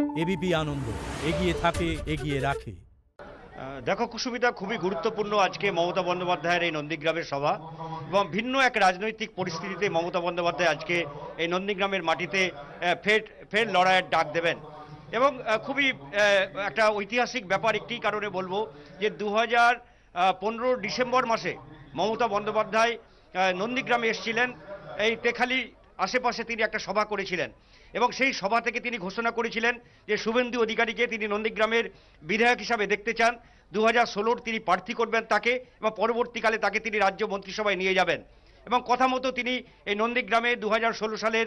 ABP আনন্দ, এগিয়ে থাকে, এগিয়ে রাখে। দেখো কুসুমিতা, খুবই গুরুত্বপূর্ণ আজকে মমতা বন্দ্যোপাধ্যায়ের এই নন্দীগ্রামের সভা, এবং ভিন্ন এক রাজনৈতিক পরিস্থিতিতে মমতা বন্দ্যোপাধ্যায় আজকে এই নন্দীগ্রামের মাটিতে ফের লড়াইয়ের ডাক দেবেন। এবং খুবই একটা ঐতিহাসিক ব্যাপার একটি কারণে বলবো যে 2015 ডিসেম্বর মাসে মমতা বন্দ্যোপাধ্যায় নন্দীগ্রামে এসেছিলেন। এই তেখালি আশেপাশে তিনি একটা সভা করেছিলেন এবং সেই সভা থেকে তিনি ঘোষণা করেছিলেন যে শুভেন্দু অধিকারীকে তিনি নন্দীগ্রামের বিধায়ক হিসাবে দেখতে চান। 2016 তিনি প্রার্থী করবেন তাকে, এবং পরবর্তীকালে তাকে তিনি রাজ্য মন্ত্রিসভায় নিয়ে যাবেন। এবং কথা মতো তিনি এই নন্দীগ্রামে 2016 সালের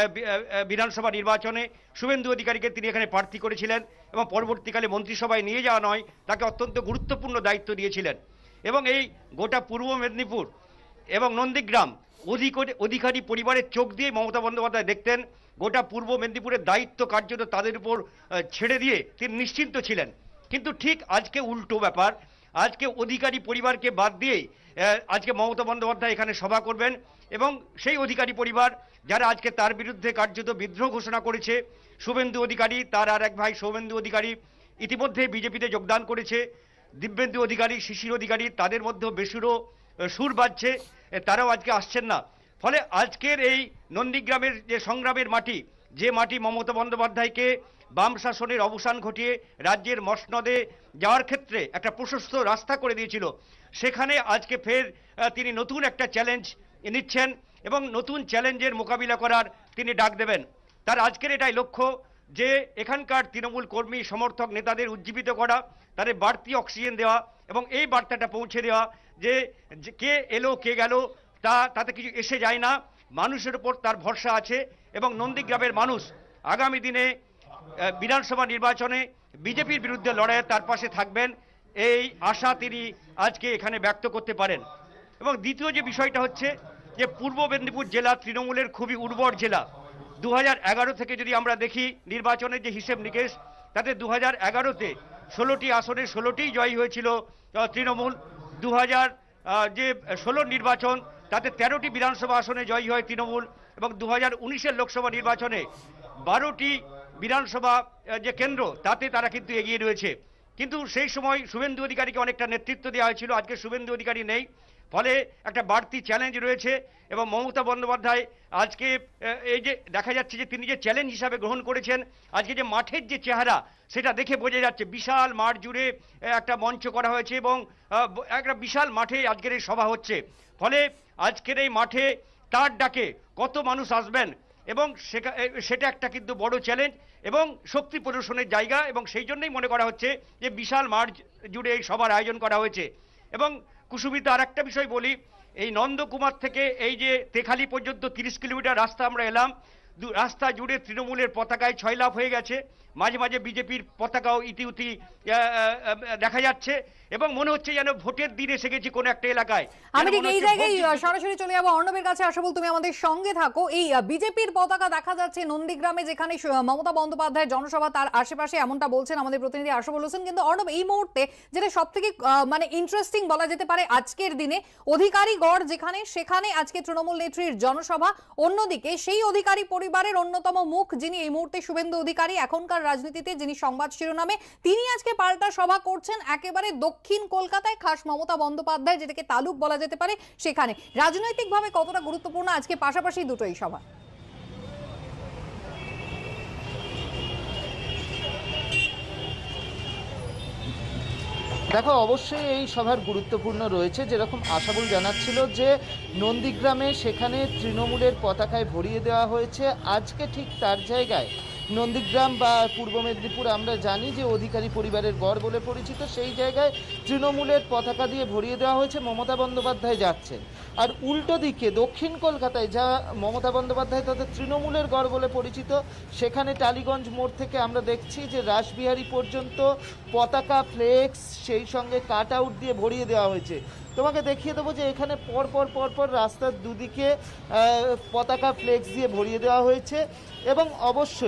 বিধানসভা নির্বাচনে শুভেন্দু অধিকারীকে তিনি এখানে প্রার্থী করেছিলেন এবং পরবর্তীকালে মন্ত্রিসভায় নিয়ে যাওয়া নয়, তাকে অত্যন্ত গুরুত্বপূর্ণ দায়িত্ব দিয়েছিলেন। এবং এই গোটা পূর্ব মেদিনীপুর এবং নন্দীগ্রাম অধিকারী পরিবারের চোখ দিয়ে মমতা বন্দ্যোপাধ্যায় দেখতেন। গোটা পূর্ব মেদিনীপুরের দায়িত্ব কার্যত তাদের উপর ছেড়ে দিয়ে তিনি নিশ্চিন্ত ছিলেন। কিন্তু ঠিক আজকে উল্টো ব্যাপার, আজকে অধিকারী পরিবারকে বাদ দিয়েই আজকে মমতা বন্দ্যোপাধ্যায় এখানে সভা করবেন। এবং সেই অধিকারী পরিবার যারা আজকে তার বিরুদ্ধে কার্যত বিদ্রোহ ঘোষণা করেছে, শুভেন্দু অধিকারী, তার আর এক ভাই সৌমেন্দু অধিকারী ইতিমধ্যে বিজেপিতে যোগদান করেছে, দিব্যেন্দু অধিকারী, শিশির অধিকারী, তাদের মধ্যেও বেসুরো সুর বাজছে, তারাও আজকে আসছেন না। ফলে আজকের এই নন্দীগ্রামের যে সংগ্রামের মাটি, যে মাটি মমতা বন্দ্যোপাধ্যায়কে বাম শাসনের অবসান ঘটিয়ে রাজ্যের মসনদে যাওয়ার ক্ষেত্রে একটা প্রশস্ত রাস্তা করে দিয়েছিল, সেখানে আজকে ফের তিনি নতুন একটা চ্যালেঞ্জ নিচ্ছেন এবং নতুন চ্যালেঞ্জের মোকাবিলা করার তিনি ডাক দেবেন। তার আজকের এটাই লক্ষ্য যে এখানকার তৃণমূল কর্মী সমর্থক নেতাদের উজ্জীবিত করা, তাদের বাড়তি অক্সিজেন দেওয়া এবং এই বার্তাটা পৌঁছে দেওয়া যে কে এলো কে গেল তাতে কিছু এসে যায় না, মানুষের উপর তার ভরসা আছে। এবং নন্দীগ্রামের মানুষ আগামী দিনে বিধানসভা নির্বাচনে বিজেপির বিরুদ্ধে লড়াইয়ে তার পাশে থাকবেন, এই আশা তিনি আজকে এখানে ব্যক্ত করতে পারেন। এবং দ্বিতীয় যে বিষয়টা হচ্ছে যে পূর্ব মেদিনীপুর জেলা তৃণমূলের খুবই উর্বর জেলা। 2011 থেকে যদি আমরা দেখি নির্বাচনের যে হিসেব নিকেশ, তাতে 2011-তে 16টি আসনে 16টিই জয়ী হয়েছিল তৃণমূল। 2016 নির্বাচন, তাতে 13টি বিধানসভা আসনে জয়ী হয় তৃণমূল, এবং 2019-এর লোকসভা নির্বাচনে 12টি বিধানসভা যে কেন্দ্র, তাতে তারা কিন্তু এগিয়ে রয়েছে। কিন্তু সেই সময় শুভেন্দু অধিকারীকে অনেকটা নেতৃত্ব দেওয়া হয়েছিল, আজকে শুভেন্দু অধিকারী নেই, ফলে একটা বাড়তি চ্যালেঞ্জ রয়েছে। এবং মমতা বন্দ্যোপাধ্যায় আজকে এই যে দেখা যাচ্ছে যে তিনি যে চ্যালেঞ্জ হিসাবে গ্রহণ করেছেন, আজকে যে মাঠের যে চেহারা সেটা দেখে বোঝা যাচ্ছে। বিশাল মাঠ জুড়ে একটা মঞ্চ করা হয়েছে এবং একটা বিশাল মাঠে আজকের এই সভা হচ্ছে। ফলে আজকের এই মাঠে তার ডাকে কত মানুষ আসবেন এবং সেটা একটা কিন্তু বড় চ্যালেঞ্জ এবং শক্তি প্রদর্শনের জায়গা, এবং সেই জন্যই মনে করা হচ্ছে যে বিশাল মাঠ জুড়ে এই সভার আয়োজন করা হয়েছে। এবং কুসুমিতা, আর একটা বিষয় বলি, এই নন্দকুমার থেকে এই যে তেখালি পর্যন্ত 30 কিলোমিটার রাস্তা আমরা এলাম, রাস্তা জুড়ে তৃণমূলের পতাকায় ছয়লাভ হয়ে গেছে, মাঝে মাঝে বিজেপির পতাকাও ইতিউতি দেখা যাচ্ছে এবং মনে হচ্ছে যেন ভোটের দিন এসে গেছি কোন একটা এলাকায়। আমি ঠিক এই জায়গায় সরাসরি চলে যাবো অর্ণবের কাছে। আশা বল তুমি আমাদের সঙ্গে থাকো। এই বিজেপির পতাকা দেখা যাচ্ছে নন্দীগ্রামে, যেখানে মমতা বন্দ্যোপাধ্যায়ের জনসভা, তার আশেপাশে, এমনটা বলছেন আমাদের প্রতিনিধি আশাবুল হোসেন। কিন্তু অর্ণব, এই মুহূর্তে যেটা সব থেকে মানে ইন্টারেস্টিং বলা যেতে পারে আজকের দিনে, অধিকারী গড় যেখানে, সেখানে আজকে তৃণমূল নেত্রীর জনসভা। অন্যদিকে সেই অধিকারী পরিবারের অন্যতম মুখ যিনি এই মুহূর্তে শুভেন্দু অধিকারী, এখনকার রাজনীতিতে যিনি সংবাদ শিরোনামে, তিনি আজকে পাল্টা সভা করছেন একেবারে দক্ষিণ কলকাতায়, খাস মমতা বন্দ্যোপাধ্যায় যেটাকে তালুক বলা যেতে পারে সেখানে। রাজনৈতিকভাবে কতটা গুরুত্বপূর্ণ আজকে পাশাপাশি দুটোই সভা? দেখো, অবশ্যই এই সভার গুরুত্বপূর্ণ রয়েছে। যেরকম আশাবুল জানাচ্ছিল যে নন্দীগ্রামে সেখানে তৃণমূলের পতাকায় ভরিয়ে দেওয়া হয়েছে, আজকে ঠিক তার জায়গায় নন্দীগ্রাম বা পূর্ব মেদিনীপুর আমরা জানি যে অধিকারী পরিবারের গড় বলে পরিচিত, সেই জায়গায় তৃণমূলের পতাকা দিয়ে ভরিয়ে দেওয়া হয়েছে। মমতা বন্দ্যোপাধ্যায় যাচ্ছেন। আর উল্টো দিকে দক্ষিণ কলকাতায় যা মমতা বন্দ্যোপাধ্যায় তাদের তৃণমূলের গড় বলে পরিচিত, সেখানে টালিগঞ্জ মোড় থেকে আমরা দেখছি যে রাসবিহারী পর্যন্ত পতাকা, ফ্লেক্স, সেই সঙ্গে কাট আউট দিয়ে ভরিয়ে দেওয়া হয়েছে। তোমাকে দেখিয়ে দেবো যে এখানে পরপর রাস্তার দুদিকে পতাকা, ফ্লেক্স দিয়ে ভরিয়ে দেওয়া হয়েছে। এবং অবশ্যই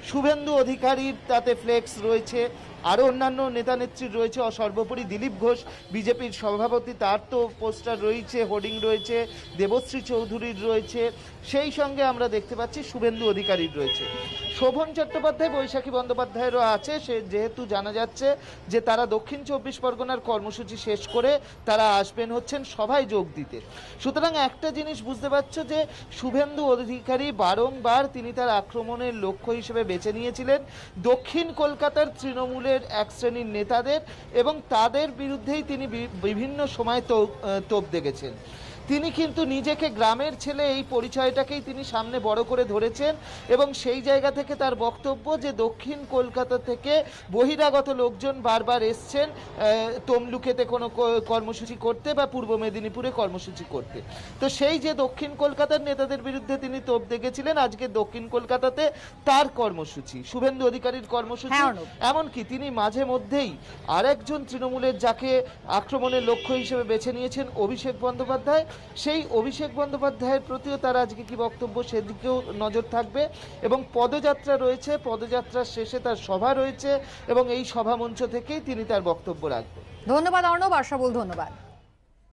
শুভেন্দু অধিকারীর তাতে ফ্লেক্স রয়েছে, আরও অন্যান্য নেতা নেত্রীর রয়েছে, সর্বোপরি দিলীপ ঘোষ বিজেপির সভাপতি, তার তো পোস্টার রয়েছে, হোর্ডিং রয়েছে, দেবশ্রী চৌধুরীর রয়েছে, সেই সঙ্গে আমরা দেখতে পাচ্ছি শুভেন্দু অধিকারীর রয়েছে, শোভন চট্টোপাধ্যায়, বৈশাখী বন্দ্যোপাধ্যায়েরও আছে। সে যেহেতু জানা যাচ্ছে যে তারা দক্ষিণ 24 পরগনার কর্মসূচি শেষ করে তারা আসবেন হচ্ছেন সভায় যোগ দিতে। সুতরাং একটা জিনিস বুঝতে পারছো যে শুভেন্দু অধিকারী বারংবার তিনি তার আক্রমণের লক্ষ্য হিসেবে বেছে নিয়েছিলেন দক্ষিণ কলকাতার তৃণমূলের এক শ্রেণীর নেতাদের, এবং তাদের বিরুদ্ধেই তিনি বিভিন্ন সময় তোপ দেখেছেন। তিনি কিন্তু নিজেকে গ্রামের ছেলে এই পরিচয়টাকেই তিনি সামনে বড় করে ধরেছেন, এবং সেই জায়গা থেকে তার বক্তব্য যে দক্ষিণ কলকাতা থেকে বহিরাগত লোকজন বারবার এসছেন তমলুকেতে কোনো কর্মসূচি করতে বা পূর্ব মেদিনীপুরে কর্মসূচি করতে। তো সেই যে দক্ষিণ কলকাতার নেতাদের বিরুদ্ধে তিনি তোপ দেখেছিলেন, আজকে দক্ষিণ কলকাতাতে তার কর্মসূচি, শুভেন্দু অধিকারীর কর্মসূচি। এমনকি তিনি মাঝে মধ্যেই আরেকজন তৃণমূলের যাকে আক্রমণের লক্ষ্য হিসেবে বেছে নিয়েছেন অভিষেক বন্দ্যোপাধ্যায়, সেই অভিষেক বন্দ্যোপাধ্যায়ের প্রতিও তার আজকে কি বক্তব্য সেদিকেও নজর থাকবে। এবং পদযাত্রা রয়েছে, পদযাত্রার শেষে তার সভা রয়েছে, এবং এই সভা মঞ্চ থেকেই তিনি তার বক্তব্য রাখবেন। ধন্যবাদ অর্ণব, আশাবুল ধন্যবাদ।